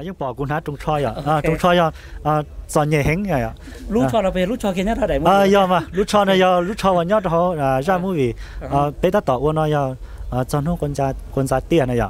ยังปอกุนหาตรงชอยตรงชอยสอนใหญ่แห้งไงรู้ชอเราไปรู้ชอเขียนยังเท่าไหร่ยอมรู้ชอเนี่ยรู้ชอวันยอดเขาร่ามือวีไปตัดต่อวันน้อยจอนหูคนจ่าเตี้ยเนี่ย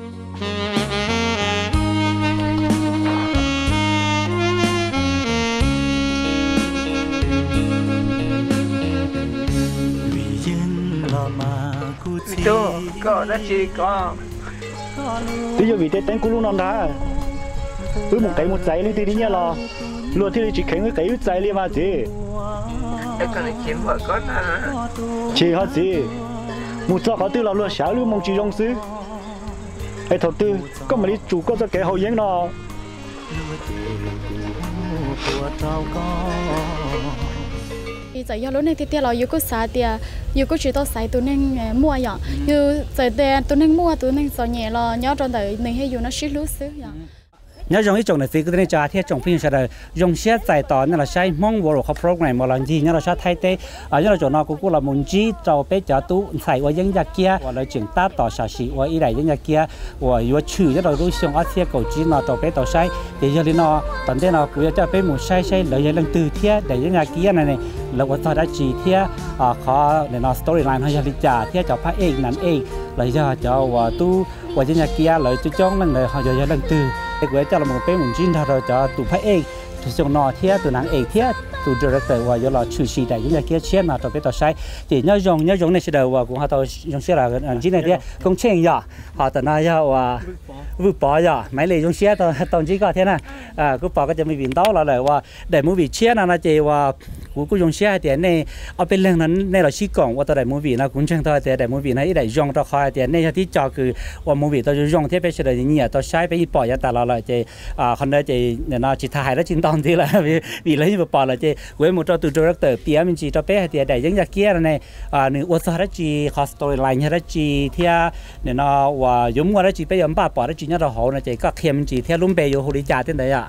Tôi có đã chỉ có bây giờ vì thế tên cô luôn nằm đá với một giấy đi đi nhá lo luôn thì chỉ khéo cái giấy đi mà chị cái này kiếm vợ con à chị hả chị một chỗ có tư là luôn xả luôn mong chị trong xứ ai thật tư có mà đi chủ có cho cái hậu giếng nó bây giờ giờ lúc này thì là yêu có xả thì yêu có chỉ tao xài tụi nên mua vậy như giờ thì tụi nên mua tụi nên sợ nhẹ là nhớ trong đời nên hay dùng nó xíu lúa xíu vậy nhớ dùng cái trồng này thì cái này cho theo trồng phim sẽ là dùng xe giải tỏa nên là sai mong vào học program mà làm gì nhớ là sai thay thế nhớ là chỗ nào cũng là muốn chỉ cho bé cho tú xài qua những nhà kia hoặc là chuyển ta tỏ sản sĩ qua ý này những nhà kia hoặc yêu chữ nhớ là đối xung ở theo cầu chỉ nào cho bé tỏ sai để cho nên nó tận thế nào cũng cho bé một sai lợi lần từ theo để những nhà kia này là qua sau đã chỉ theo khó để nó storyline hay là đi trả theo cho phát ích nắn ích lợi cho và tu qua những nhà kia lợi cho trong lần này họ giờ lần từ để cho là một cái muốn chín thôi cho tụ phải ê tụ xong nọ thế tụ nắng ê thế tụ director và do là chủ sĩ đại những cái kia chết mà tụ biết tụ sai thì nhớ dùng này sẽ đầu và cũng họ tụ dùng sẽ là chín này thế công trình giờ họ tụ nói và vừa bỏ giờ mấy lời dùng xe tụ chỉ có thế này cứ bỏ cái cho mình biến tấu là và để mua vị chết là chỉ và cũng dùng xe thì này ở bên lưng này là xí cổng và tụ để mua vị nó cũng chẳng thôi thì để mua vị này để dùng cho khỏi thì này thì cho cứ và mua vị tụ dùng thế bây giờ là nhiều tụ sai bây bỏ ra ta là chỉคนนั้นจะเนี่ยchỉ thay đó chính tông thì là vì lấy một bỏ là chỉ với một trò từ director PM mình chỉ cho bé thì để những nhà kia này nếu ở sau đó chỉ hot storyline hay đó chỉ theoเนี่ยnó và giống qua đó chỉ bây giờ bỏ đó chỉ nhớ là họ là chỉ có thêm chỉ theo luôn bề vô hồ đi trả tên đấy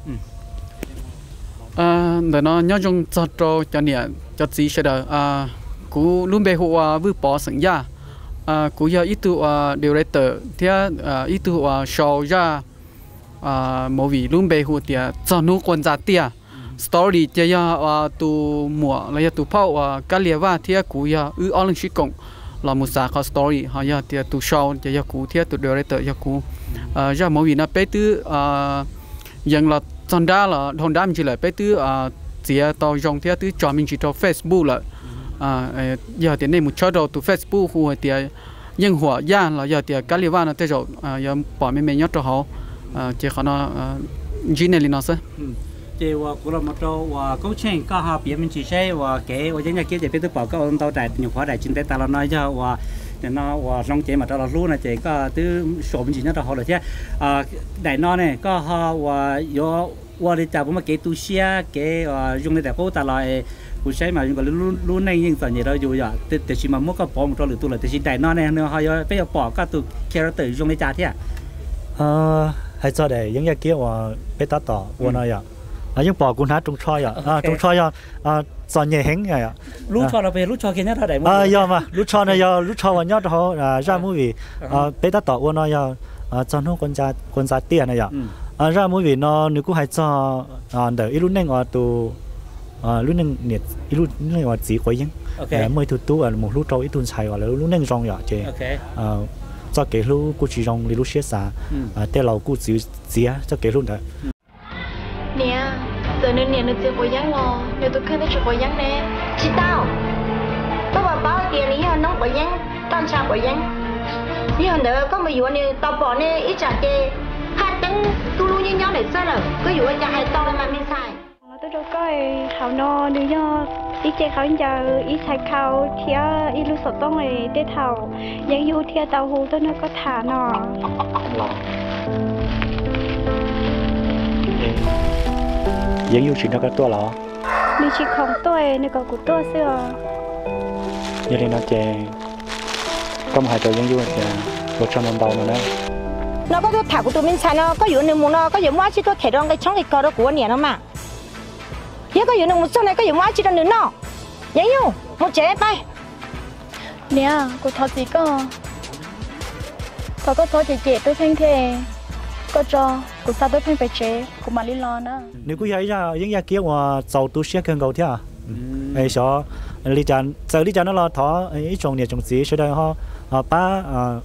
để nó nhớ trong choเนี่ยcho chỉ sẽ được cú luôn bề hồ vừa bỏ sẵn ra cú giờ ít tu director theo ít tu show ra mỗi vị luôn bề hồ thì cho nó quan trọng tiệt story thì giờ tu mùa là tu phao cái liệt và thì cú giờ ở lần trước cũng là một xã có story họ giờ thì tu show thì giờ cú thì tu director giờ cú giờ mỗi vị nó bé từยังlà chọn đa là thôn đa mình chỉ là bé từ chỉ tao dùng thì từ chọn mình chỉ cho Facebook là giờ thì này một chỗ đầu tu Facebook hồ thì nhưngหัวย่านเราgiờ thì cái liệt và nó tới rồi giờ bỏ mình nhớ cho họ chỉ có nó chỉ này nó sẽ chỉว่ากูเรามาโตว่าเขาเช่นก็หาเปลี่ยนเป็นชีใช่ว่าเก๋ว่าอย่างเงี้ยเก๋จะเป็นตัวเปล่าก็เอาตัวแต่หนึ่งขวดแต่จินแต่ตาเราน้อยจะว่าแต่เนาะว่าลองเจมาตเรารู้นะเจก็ตื้อสมจริงนะเราเขาเลยใช่แต่นอนเนี่ยก็หาว่าโยว่าได้จับผมมาเก๋ตูเชียเก๋用ในแต่พวกตาเรากูใช้มาอยู่กับรู้ในยิ่งส่วนใหญ่เราอยู่อย่างแต่ชิมามุกก็ปอมตัวหรือตัวเลยแต่ชิแต่นอนเนี่ยเนาะเขาไปเอาปอกก็ตัวแคร์เตอร์用ในจ่าที่ให้เจ้าได้ยังอยากเกี่ยวว่าไปตัดต่อวันน้อยยังปอกุนหาตรงชอยตรงชอยสอนใหญ่แห้งไงรู้ชอเราไปรู้ชอเขียนยังเท่าไหร่ยอมรู้ชอเนี่ยรู้ชอวันยอดเขาร่ามือวีไปตัดต่อวันน้อยจอนหูคนจ่าเตี้ยเนี่ยร่ามือวีเนาะนึกกูให้เจ้าเดี๋ยวอีรุ่นหนึ่งตัวรุ่นหนึ่งเนี่ยอีรุ่นหนึ่งว่าจีกวยยังเมื่อทุตู้หมกลูกโตอีตุนชัยว่าแล้วรุ่นหนึ่งรองอย่างเจcho cái lúc cô chỉ rong đi lúc xé xa,แต่เราcô chỉ xé cho cái lúc đó. Nè, giờ nên nè nó chưa có giang lo, nếu tôi không thấy có giang nè. Chị tao, tôi bảo bao tiền lý do nó có giang, toàn sao có giang. Nhưng mà nếu có mấy vụ này tao bỏ nè ít trả kê, hai tấn tu lu như nhau để sao rồi, có vụ anh hai tao mà mình xài. Tôi đâu có hào no nếu do ít chơi khảo giờ ít xài khảo thì ít lúc sọt tông này để thảo, nhưng dù thì tàu hồ tôi nó có thả nọ. Nhưng dù chỉ nó có tua lỏ. Nếu chỉ không tôi nó có tua xưa. Như thế nó chè, có một hai trò nhưng dù là 100 năm đầu nữa đấy. Nó có thả của tụi mình xài nó có vụ này muốn nó có vụ mua chỉ tôi thể đong cái trong cái cò đó của anh nó mà. Nếu có vụ này một số này có vụ mua chỉ đong nữa nó. Vậy nhung, một chế bay. Nè, cô thọ gì có. Thọ có thọ chị tôi thanh thế. có cho của sao tôi phải chế của mà đi lo nữa nếu cứ thấy ra những nhà kia mà giàu tu sửa cần cầu thế à ấy số lý chán giờ lý chán nó là thọ ấy trồng nhiều trồng gì sau đó họ ba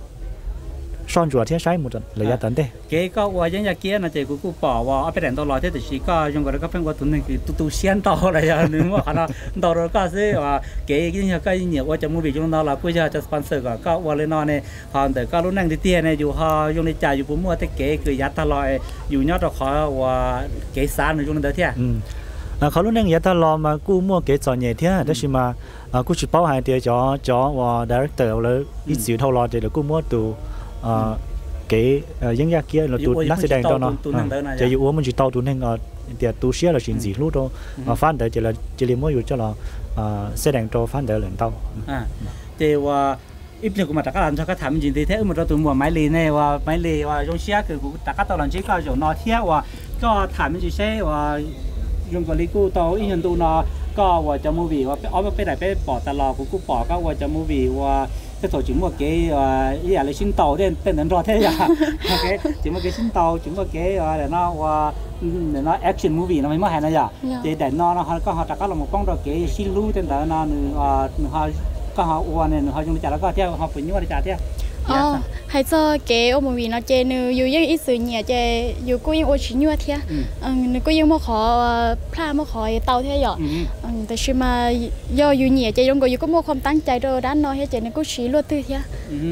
son chuột thế sai một lần là tận thế cái có qua những nhà kia là chỉ cũng bỏ vào ở bên đèn tàu lòi thế thì chỉ có dùng cái các phương qua tuần này tu xiên tàu này à nếu mà khả tàu rồi có sẽ cái nhà cái nhiều qua trong movie chúng nó là bây giờ cho sponsor có qua lên nó này họ để có lúc năng thì tiền này dù họ dùng để trả dù cũng mua cái cái giá tàu lòi dù nhớ được họ và cái sản này chúng nó thế เขารู้เรื่องยาตลอดมากู้มั่วเกจจ่อเนี่ยเท่าแต่ชิมากู้ชิเป้าหายเดียวจ่อว่าดีเรคเตอร์เลยอีสิวเท่ารอเดี๋ยวกู้มั่วตัวเกยังยากเกี้ยเราตัวนักแสดงตัวเนาะจะอยู่ว่ามันจะโตตัวนึงเดี๋ยวตัวเชี่ยเราชินสีรู้ตัวฟันเดี๋ยวจะเราจะเรียนมั่วอยู่จะเราแสดงตัวฟันเดี๋ยวเหลือเท่าเดี๋ยวít nhiều của mặt các làm cho các thảm gì thì thế mà cho tụi mùa máy lì này và máy lì và trong xeคือcác tàu làm chỉ có chỗ nó thiết vàก็ถามมันจะใช่ว่า用个哩กู到一年多呢，ก็ว่าจะมูวี่ว่าเอาไปไหนไปปอตลอดกูปอก็ว่าจะมูวี่ว่าไปตัวจิ๋มว่าเก๋อีอะไรชิ้นโตเด่นเป็นนั่นรอเท่ยาโอเคจิ๋มว่าเก๋ชิ้นโตจิ๋มว่าเก๋เดี๋ยวน่าว่าเดี๋ยวน่าแอคชั่นมูวี่นะไม่มาเห็นนะยาเดี๋ยวน่าเขาก็เขาตะก้าลงมาป้องตัวเก๋ชิ้นรู้เด่นแต่น่าหนึ่งเขาก็เขาอ้วนเนี่ยเขาจงจ่ายแล้วก็เที่ยวเขาเป็นยังไงจ่ายเที่ยว hay cho cái ông mình nó chơi nữa yêu những ít sự nhẹ chơi yêu cô những ô chuyện như thế nữa cô những mà khó pha mà khó tàu thế vậyแต่ชิมาย่ออยู่nhẹ chơi trong cái yêu có mộtความตั้งใจrồi đã nói hết chơi nên cô chỉ luôn tư thế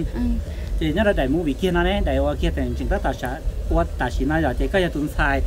thì nhớ là đại mua vị kia nó đấy đại hoa kia thành chính tất cả xã qua tài chính nó giờ chơi cái tuần sai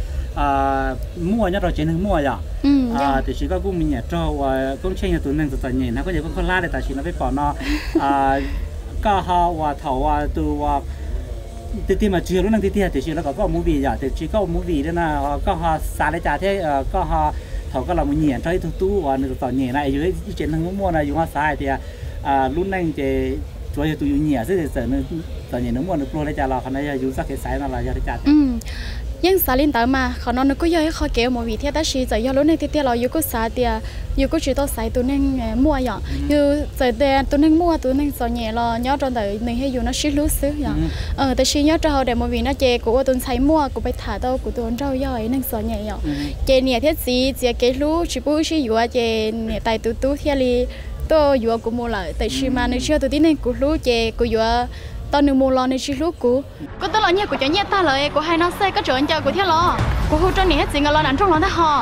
mua nhớ rồi chơi nên mua giờ thì chỉ có cũng mình nhẹ cho cũng chơi tuần nên tuần nhẹ nó có gì cũng không la để tài chính nó phải bỏ nóก็ฮาวว่าเถาว่าตัวที่มาเชื่อรู้นั่งที่แต่ชื่อแล้วก็มูวี่อย่างแต่ชื่อก็มูวี่ด้วยนะก็ฮาสารจ่าที่ก็ฮาเถาก็เราไม่เหยียดใช้ตู้ว่าในตอนเหยียดนะอยู่ที่เจนทั้งมั่วนะอยู่ว่าสายที่รุ่นนั่งจะช่วยตัวอยู่เหยียดซึ่งเสริมตอนเหยียดน้ำมั่วนึกโปรได้จ่าเราขณะอยู่สักสายนั่นแหละจะได้จ่ายังสาลินตามาเขานอนนึกก็ย่อยเขาเกี่ยวมูวี่ที่แต่ชีจะย่อรู้ในที่เราอยู่ก็สาเดียอยู่ก็chỉ ตัวสายตัวนึงมั่วอย่างอยู่ใจแดงตัวนึงมั่วตัวนึงสอนเหย่เราย้อนตอนแต่หนึ่งให้อยู่น่าชิรู้ซื้ออย่างแต่ชีย้อนเราเดี๋ยวมูวี่น่าเจกูว่าตัวใช้มั่วกูไปถ่ายตัวกูตัวเราย่อยนึงสอนเหย่อย่างเจเนี่ยเทียสีเจเกรู้ชิบุชิอยู่ว่าเจเนี่ยไต่ตู้เทียรีตัวอยู่กูมั่วเลยแต่ชีมาในเชื่อตัวที่นึงกูรู้เจกูอยู่ตอนหนึ่งโมงรอในชีลูกกูก็ตลอดเนี่ยกูจะแยกตาเลยกูให้น้องเซ่ก็เจอเจ้ากูเที่ยวรอกูหูจนเนี่ยจริงก็รอหนังจงรอได้หอ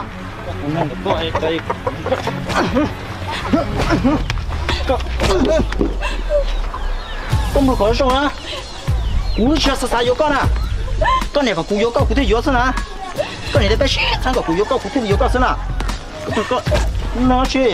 ก็มือขอส่งนะกูเชื่อสายโยก้านะก็เนี่ยกับกูโยก้ากูที่โยก้านะก็เนี่ยได้ไปชี้ทั้งกับกูโยก้ากูที่โยก้าสินะก็น่าเชื่อ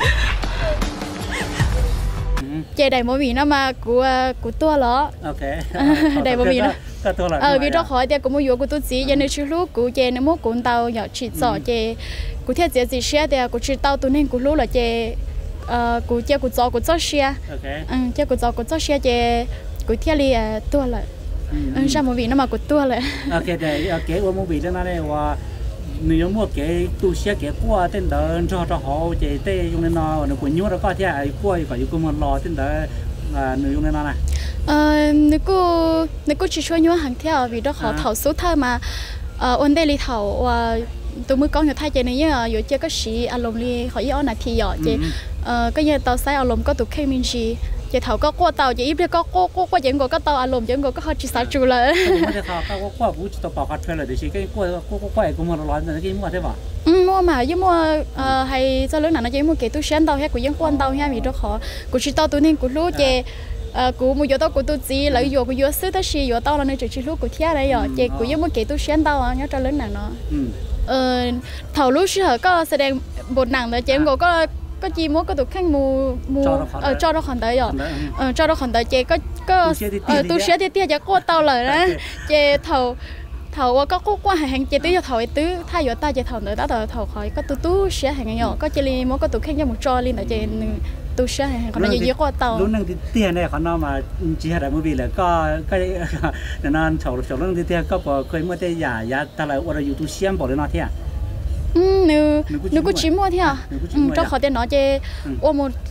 chơi đầy mỗi vị nó mà của tua ló đầy mỗi vị nó vì đó khỏi thì cũng mua của tôi chỉ cho nên chú lúc của chơi nó mua cuốn tàu nhỏ chỉ sọ chơi của thiết chế gì xe thì của chỉ tàu tôi nên của lúc là chơi của chơi của gió xe chơi của gió xe chơi của thiết li tua lại sao mỗi vị nó mà của tua lại ok để kế của mỗi vị đó này và nếu mua cái tu sửa cái qua tên đó cho họ chạy tê dùng nên nó của nhúa đó có thể ai qua phải dùng một lò tên đó nếu dùng nên nó này nếu cô chỉ cho nhúa hàng theo vì đó họ thầu số thơ mà ôn đây li thầu và tôi mới có nhiều thay chạy này nhá rồi chơi có sĩ alom li họ yêu là thì giỏi chị cái như tàu sai alom có tụ kemin gì chị thầu có qua tàu chị ít có qua chuyện có tàu alom chuyện có họ chỉ sáu chủ lại có qua vũ tàu bảo cắt là để chỉ cái qua cũng một loại là cái mua thế bảo mua mà với mua hay cho lớn nào nó chỉ mua cái túi sen tàu hay của dân quan tàu hay vì đó khó của chỉ tàu tôi nên của lúa chị của mua tàu của tôi chỉ lấy vô của vô xứ tới xí vô tàu là nơi chỉ lúa của thia đấy rồi chị của dân mua cái túi sen tàu nhớ cho lớn nào nó thầu lúa xí hở có sẽ đem bột nặng để chị có chi muốn có tụ khăn mù cho nó còn tới rồi cho nó còn tới chị có tôi sẽ tiếp cho cô tao lời đó chị thầu có qua hàng chị tứ cho thầu tứ thay vô ta chị thầu nữa đó thầu khỏi có tôi sẽ hàng nhỏ có chị li muốn có tụ khăn cho một trò lên tại chị tôi sẽ hàng còn nó gì qua tàu lúc năng tiền này còn nó mà chỉ là bởi vì là có cái nó thầu lúc tiền có bỏ khơi mua tay giả ta lại ở đây tôi xem bỏ lên nó thế nếu có chỉ mua thì à cho khỏi tiền nó chơi ôm một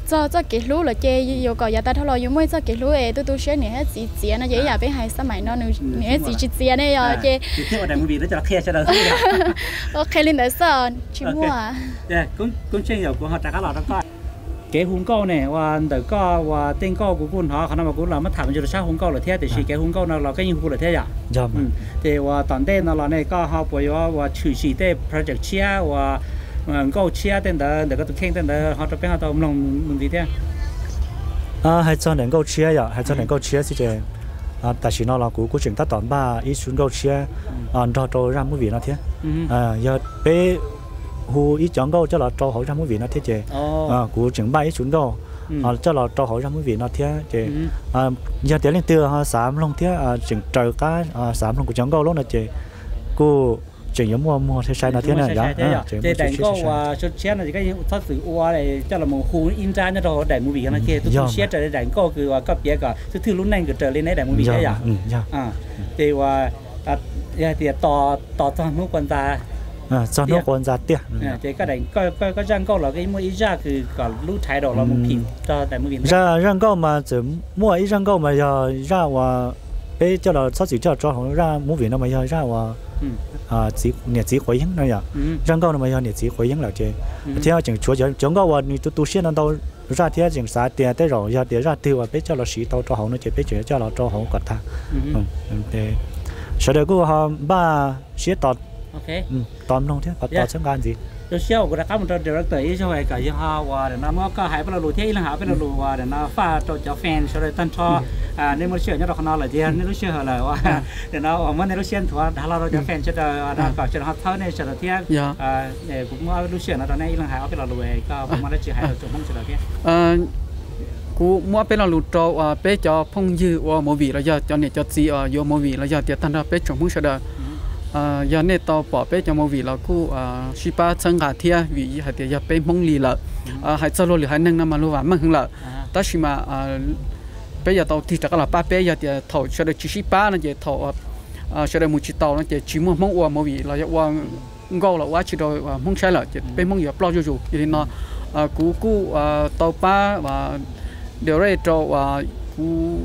cho cái lúa là chơi yêu cầu giờ ta thôi rồi mới cho cái lúa ấy tôi sẽ nè hết gì nó dễ dàng với hai sớm mày nó nè gì này rồi chơi tiếp ở đây movie nó cho khe cho đâu ok lên đấy sao chỉ mua à cũng chơi nhiều của họ trả cá lọt đó coi cái hung câu này và đợt co và tên co của quân họ khả năng mà cũng là mất thảm cho sao hung câu là thế thì chỉ cái hung câu nào là cái hung câu là thế à thì và toàn tên nó là này co họ bây giờ và chủ sĩ tên project chia và câu chia tên đó để có tụi khen tên đó họ cho bé họ tao lòng mình gì thế hay cho nên câu chia ya hay cho nên câu chia thì tại vì nó là của chúng ta toàn ba ít xuống câu chia cho ra mũi vị nó thế giờ bé hu ít chọn câu cho là cho họ ra mũi vị nó thế chứ của chúng ba ít xuống câu cho là cho họ ra mũi vị nó thế chứ giờ tiến lên từ họ sám long thế chúng trời cá sám long của chọn câu lúc là chứ của chuyện giống mua thế sai là thế này đó để đánh câu và xuất xét là cái phát sự uo này cho là một khu in ra cho họ đánh mũi vị nó kia tôi xét trở đánh câuคือว่าก็เปียกก็คือรุ่นนั้นก็เจอเล่นได้mũi vịได้thì và thìต่อนุกวนตา cho nó còn ra tiền thì cái đánh có răng câu là cái mua ít raคือก่อนรู้ถ่ายดอกเรามันพิมพ์cho đánh mũi vị ra răng câu mà chỉ mua ít răng câu mà giờ ra và bây cho là sao chỉ cho họ ra mũi vị nó mà giờ ra và chỉ nhiệt chỉ khối yến này à, răng câu nó mà giờ nhiệt chỉ khối yến là chơi, theo chừng chúa chừng câu và như tu sĩ nó đâu ra theo chừng xã tiền tới rồi giờ tiền ra tiêu và biết cho là sĩ tao cho họ nó chơi biết chơi cho là cho họ cật thà, thì sau đó cứ họ ba sĩ tọt, tọt luôn thế, tọt sang gan gì? tôi xíu của các một director ý cho vậy cả những họ và để nó có hai bên là lùi thế là hai bên là lùi và để nó pha cho fan sau đó tân cho nên một chuyện nhất là nó là gì nên lúc xưa là và để nó ở bên này lúc xưa thua đã lo cho fan cho nó còn cho nó tháo này cho nó thế để cũng lúc xưa nó này là hai bên là lùi có mà nó chỉ hai chỗ không cho nó thế cú mua bên là lùi cho bên cho phong dư và mùi vị là giờ cho này cho gì vô mùi vị là giờ tiền tân ra bên trong không sợ giờ này tao bỏ bé cho màu vị là cô shipa sang cả thia vì hạt tiền giờ bé mong lì là hạt sau rồi hạt nâng năm mà luôn và mang hưng là ta chỉ mà bé giờ tao thì chắc là ba bé giờ tiền thầu cho được chỉ shipa nó chỉ thầu cho được một chỉ tàu nó chỉ mua mong uo màu vị là uo ngô là uo chỉ rồi mong sai là bé mong giờ bao nhiêu thì nó cú tàu ba và điều này cho cú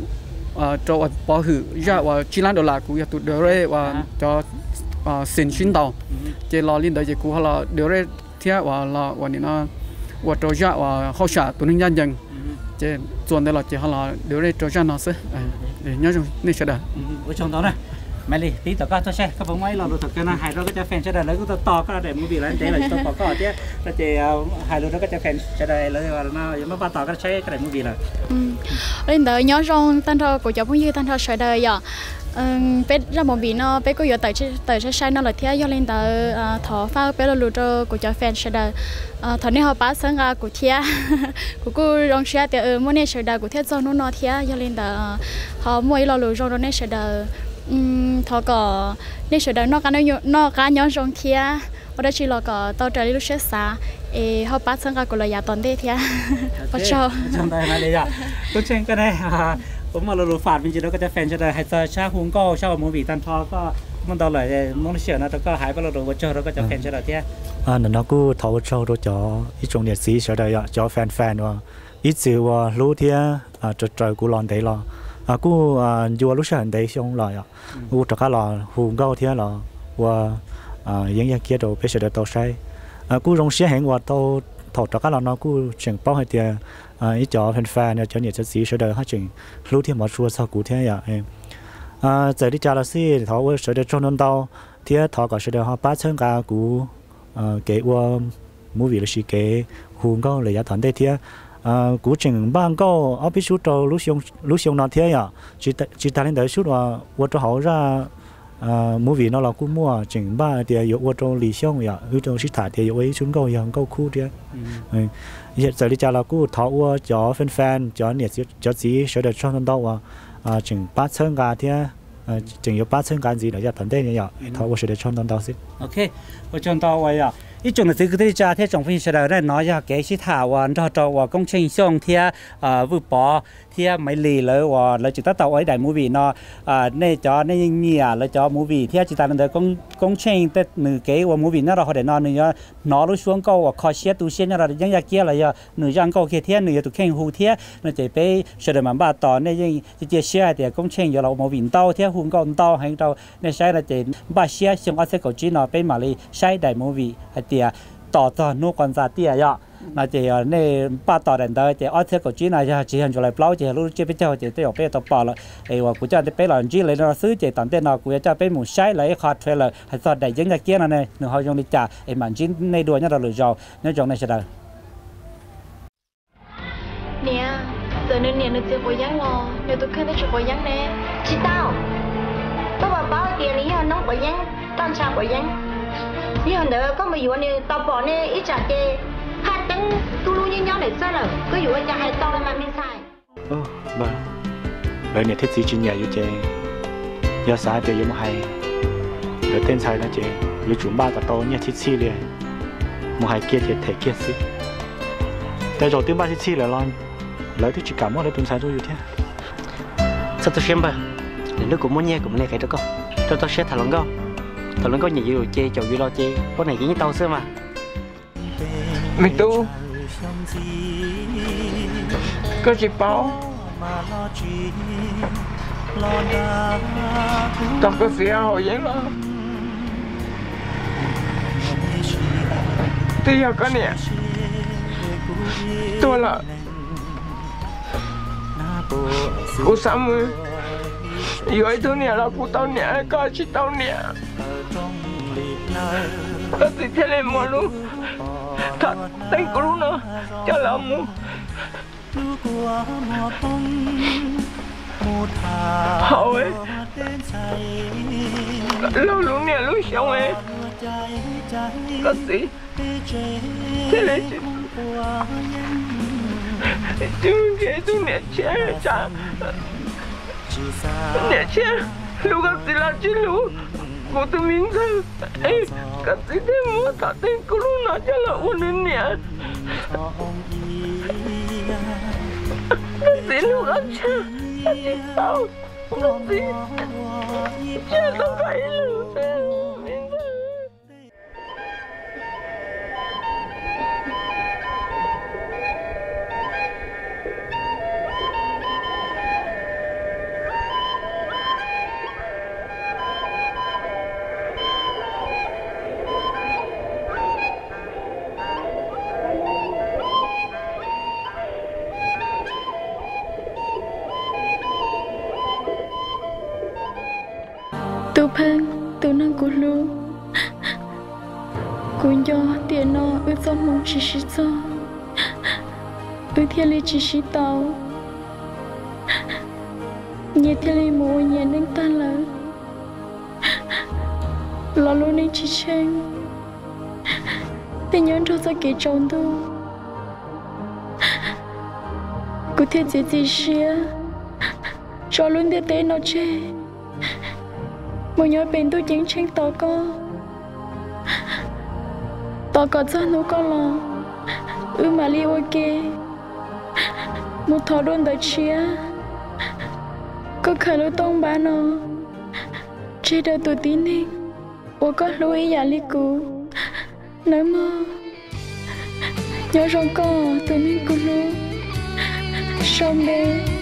cho bỏ hử ra và chỉ làm được là cú tụt điều này và cho xin xin tàu chỉ lo lên đấy chỉ cú là điều này theo và làวันนี้nó và cho ra và hỗ trợ tụi nhân dân chỉ chuẩn đây là chỉ là điều này cho ra nó sẽ để nhớ trong này sẽ được ở trong đó này mày đi tí tao cho xe các bạn mấy là đồ thực cái nó hai đứa cái fan sẽ được lấy cái to cái để mua bị lấy thế là tao có chứ nó chỉ hai đứa cái fan sẽ được lấy và nó giống như tao cái xe cái để mua bị là lên tới nhớ trong tan thọ của cháu cũng như tan thọ sẽ đời giờ bé ra một bị nó bé có giờ tới sai nó là thế do lên tới thọ pha bé là lụt của cháu fan sẽ đời thọ này họ bắt sang của thế của cô rong xe thì mỗi ngày sẽ đời của thế do nó thế do lên tới họ mỗi là lụt rồi nó sẽ đời thọ có nên sẽ đời nó cá nhóm trong thế ở đây chỉ là có tàu trời lúc xa họ bắt sang của là nhà toàn thế thế bắt cho trong đây này đấy à tôi xem cái nàyผมมาลูฝาดจริงๆแล้วก็จะแฟนจะได้ให้ชาหุงก็ชาหมูบีตันทอก็มันตอนไหนมองเสียนะแต่ก็หายไปแล้วโดนเจอแล้วก็จะแฟนจะได้เที่ยนั่นเราก็ทอเช่าตัวจ่ออีจงเนี่ยสีจะได้จ่อแฟนว่าอีจิวรู้เที่ยจะใจกูร้อนได้หรอกูอยู่รู้เสียได้ช่วงหล่อกูจะก็หล่อหุงก็เที่ยหล่อว่ายังเกี่ยวกับเป็นเสด็จตัวใช้กูรงเสียเห็นว่าตัวถอดจะก็หล่อเนาะกูเฉียงเป้าให้เที่ยý cho fanเนี่ยจะเนี่ยจะสีเฉยๆให้จริงรู้ที่หมอชัวร์สักกูเท่าอย่างจะได้จ่ายละสิเขาว่าเฉยๆจนนั้น到เที่ยเขาก็เฉยๆเขาป้าเชิงกากูเกี่ยวกับมูวี่หรือสิเกี่ยวหุ่นก็เลยอยากทำได้เที่ยกูจริงบ้านก็เอาไปชุดเรารู้ชงนอนเที่ยอย่างจิตตาเล่นได้ชุดว่าจะเขาจะมูวี่นั่นเรากูมั่วจริงบ้านเดียวว่าจะหลีช่องอย่างคือจะชิดถ่ายเดียวไว้ชุดก็ยังก็คู่เดียวhiện giờ đi chợ là cú tháo qua cho fan cho nhiệt cho gì sẽ được cho nó đâu chừng 800 ngàn thế chừng có 800 ngàn gì để cho tận đây nhỉ tháo qua sẽ được cho nó đâu xí ok ở trong đó vậy à ít chừng là cái đi chợ thế trong phim sẽ được nói ra cái sĩ thảo và cho công trình xong thế vừa bỏ thia mấy lì lỡ và lỡ chúng ta tàu ấy đại movie nó nên cho nên nhia lỡ cho movie thia chúng ta nên công trình tết nửa cái và movie nó là họ để nó lúc xuống câu và khó xé tu xé nó là những cái kia là nửa giang câu kia thia nửa tụ khen hù thia nó chỉ phải sửa mà ba tỏ nên chỉ xé thì công trình giờ là movie tàu thia hùng câu tàu hay tàu nên sai là chỉ ba xé xong ở sẽ có chỉ nó phải mà đi sai đại movie hay thìต่อนู่นก่อนซาเตียยะน่าจะเนี่ยป้าต่อเดินได้จะอ้อเท่ากับจีน่าจะจีหันจุเลยเปล่าจะรู้จะไปเจ้าจะได้ออกไปต่อปอละไอ้ว่ากูจะได้ไปหลังจีเลยเราซื้อจะตอนเต้นเรากูจะไปหมู่ใช้เลยคอร์ดเทรลเลยให้สอดได้ยังจะเกี้ยนั่นเลยหนึ่งเขายงดิจ่าไอ้มันจีในดวงเนี่ยเราหลุดจอเนี่ยจงในเสด็จเนี่ยตัวนึงเนี่ยนึกจะไปยังงอเนี่ยตัวขึ้นได้จะไปยังแน่ชิต้าตัวบ้าเดี๋ยวนี้น้องไปยังตอนเช้าไปยังนี่หันเด้อก็มาอยู่นี่ต่อปอนี่อีจ่าเจhai tấn tu lu như nhau để sao rồi cứ dụ cho hai to mà mình xài vâng bởi này thiết gì chuyện nhà như thế giờ sáng thì giống hay rồi tên sai nó chị như chúng ba cả to như thiết xí liền một hai kia thì thể kia xíแต่rồi tiếng ba thiết xí là lon lấy thì chỉ cảm ơn lấy tuần sai thôi như thế sao tôi xem ba để nó cũng muốn nghe cũng này cái đó con cho tôi sẽ thằng lớn có nhiều điều chê chầu gì lo chê có này chỉ như tao xưa mà mình tu có gì bảo tao có gì hỏi vậy đó bây giờ có nè tôi là cô Sam rồi tôi nè là cô tao nè có chỉ tao nè có gì thế này mà luôn thật tên của luôn nữa cho lắm mu hậu ấy lâu luôn nè lúc xong ấy có gì thế này chứ cái tôi nè chết chả nè chết lúc có gì là chứ lúc cô tôi miếng thôi, ê, cái gì thế mua cả tên cô luôn nói cho là uống đến nè, cái gì lúc đó chứ, cái gì tao, cái gì, chứ không phải là tu phang tu năng của lu của do tiền nó ở trong mong chỉ sĩ cho ở thiên lý chỉ sĩ tàu nhẹ thiên lý mùa nhẹ nên ta lỡ lo luôn nên chỉ chen tình nhớ cho ra kỹ tròn tu của thiên chỉ xia cho luôn để tên nó chê một nhớ bên tôi chính tranh tỏ có cho nó có lo mà li ok một thọ đôn đời chia có khởi lối tông ba nó chỉ đợi tôi tin đi có lối nhà li cũ nói mơ nhớ rằng có tôi nên cứ luôn xong đây